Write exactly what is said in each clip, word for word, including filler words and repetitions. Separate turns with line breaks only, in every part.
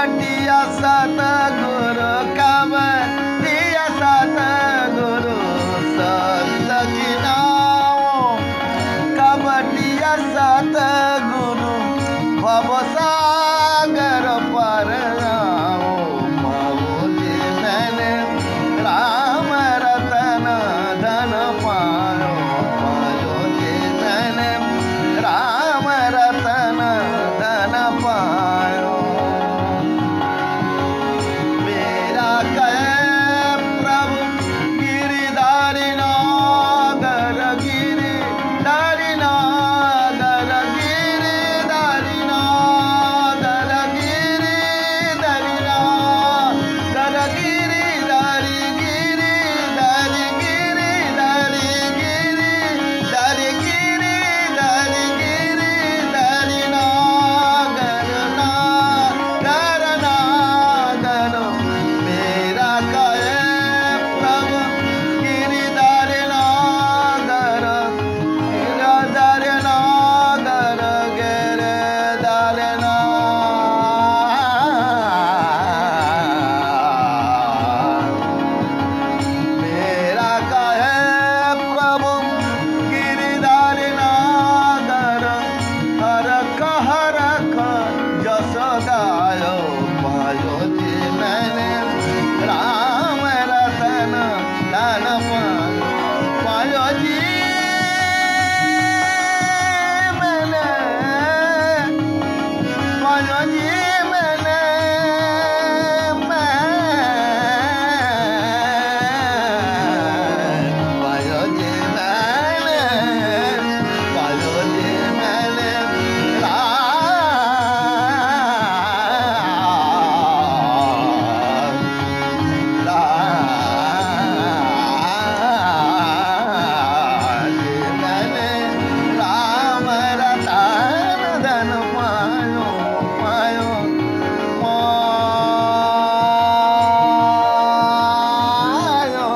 कबटिया सतगुरु कबटिया सतगुरु संत की नाम कबटिया सतगुरु भव सागर पर आओ मौली मैंने राम रतन धन पायो पायो जी मैंने राम रतन धन पायो मेरा कहे प्रभु गिरिधारी नागर गिरिधारी नागर गिरिधारी नागर गिरिधारी नागर गिरिधारी गिरिधारी गिरिधारी गिरिधारी गिरिधारी गिरिधारी नागर नागर नागर मेरा कहे प्रभु गिरिधारी नागर गिरिधारी नागर गिरिधारी नागर मेरा कहे प्रभु गिरिधारी नागर हर कह रख जस गायो पायो जी मैंने राम रतन धन पायो जी मैंने पायो जी मैंने मैं पायो जी मैंने पायो जी मैंने राम राम जी मैंने राम रतन धन पायो पायो पायो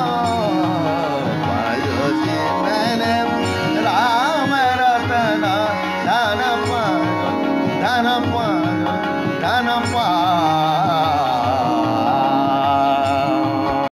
पायो जी मैंने राम रतन धन पायो धन पायो धन पायो